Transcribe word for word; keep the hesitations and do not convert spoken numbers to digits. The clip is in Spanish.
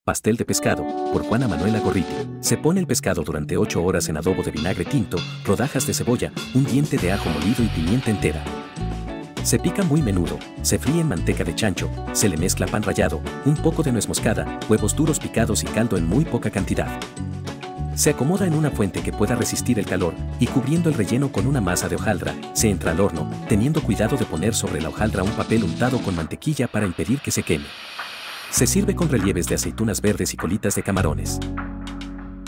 Pastel de pescado, por Juana Manuela Gorriti. Se pone el pescado durante ocho horas en adobo de vinagre tinto, rodajas de cebolla, un diente de ajo molido y pimienta entera. Se pica muy menudo, se fríe en manteca de chancho, se le mezcla pan rallado, un poco de nuez moscada, huevos duros picados y caldo en muy poca cantidad. Se acomoda en una fuente que pueda resistir el calor y cubriendo el relleno con una masa de hojaldra, se entra al horno, teniendo cuidado de poner sobre la hojaldra un papel untado con mantequilla para impedir que se queme. Se sirve con relieves de aceitunas verdes y colitas de camarones.